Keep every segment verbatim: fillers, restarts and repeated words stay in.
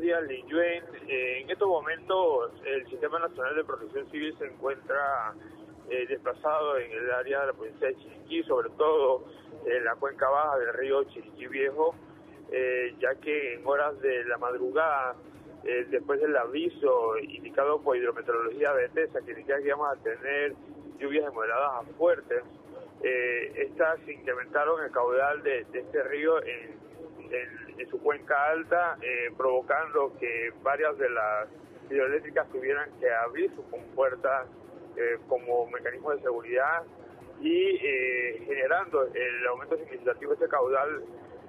días, Lin Yuen. Eh, en estos momentos el Sistema Nacional de Protección Civil se encuentra eh, desplazado en el área de la provincia de Chiriquí, sobre todo en la cuenca baja del río Chiriquí Viejo, eh, ya que en horas de la madrugada, eh, después del aviso indicado por Hidrometeorología Bethesda, que indica que íbamos a tener lluvias de moderadas a fuertes, eh, estas incrementaron el caudal de, de este río en, en, en su cuenca alta, eh, provocando que varias de las hidroeléctricas tuvieran que abrir sus compuertas eh, como mecanismo de seguridad y eh, generando el aumento significativo de este caudal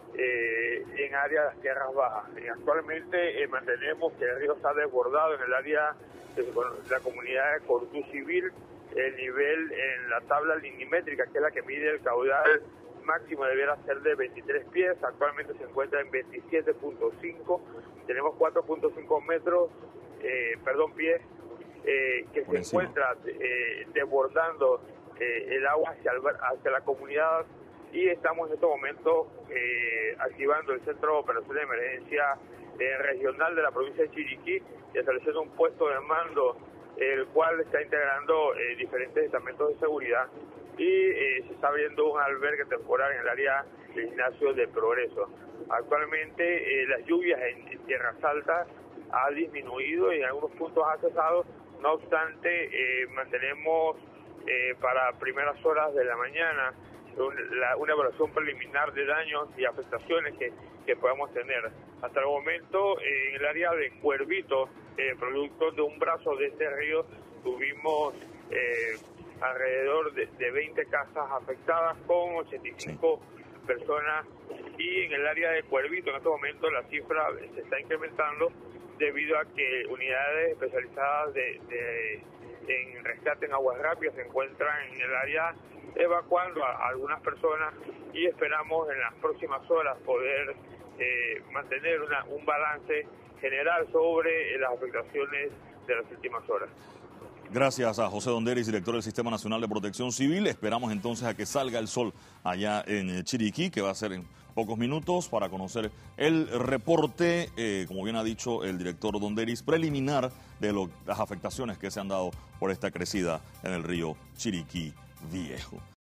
eh, en áreas de las tierras bajas. Y actualmente eh, mantenemos que el río está desbordado en el área de la comunidad de Cortú Civil. El nivel en la tabla linimétrica, que es la que mide el caudal máximo, debiera ser de veintitrés pies, actualmente se encuentra en veintisiete punto cinco, tenemos cuatro punto cinco metros, eh, perdón, pies, eh, que se encuentra eh, desbordando eh, el agua hacia, el, hacia la comunidad, y estamos en estos momentos eh, activando el Centro de Operación de Emergencia eh, Regional de la provincia de Chiriquí y estableciendo un puesto de mando, el cual está integrando eh, diferentes estamentos de seguridad, y eh, se está abriendo un albergue temporal en el área del Gimnasio del Progreso. Actualmente eh, las lluvias en, en tierras altas ha disminuido y en algunos puntos ha cesado, no obstante eh, mantenemos eh, para primeras horas de la mañana un, la, una evaluación preliminar de daños y afectaciones que, que podamos tener. Hasta el momento eh, en el área de Cuervito, eh, producto de un brazo de este río, tuvimos eh, alrededor de, de veinte casas afectadas con ochenta y cinco sí. personas, y en el área de Cuervito en estos momentos la cifra se está incrementando debido a que unidades especializadas de, de en rescate en aguas rápidas se encuentran en el área evacuando a algunas personas, y esperamos en las próximas horas poder eh, mantener una, un balance general sobre las afectaciones de las últimas horas. Gracias a José Donderis, director del Sistema Nacional de Protección Civil. Esperamos entonces a que salga el sol allá en Chiriquí, que va a ser en pocos minutos, para conocer el reporte, eh, como bien ha dicho el director Donderis, preliminar de lo, las afectaciones que se han dado por esta crecida en el río Chiriquí Viejo.